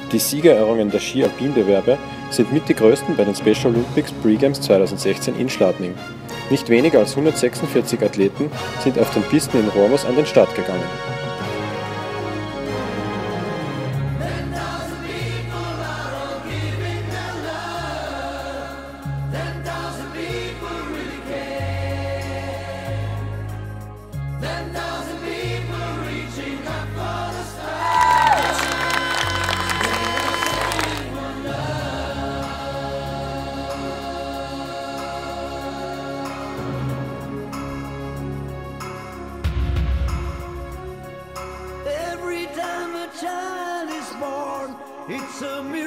Die Siegerehrungen der Ski-Alpin-Bewerbe sind mit die größten bei den Special Olympics Pre-Games 2016 in Schladming. Nicht weniger als 146 Athleten sind auf den Pisten in Hormus an den Start gegangen. Every time a child is born, it's a miracle.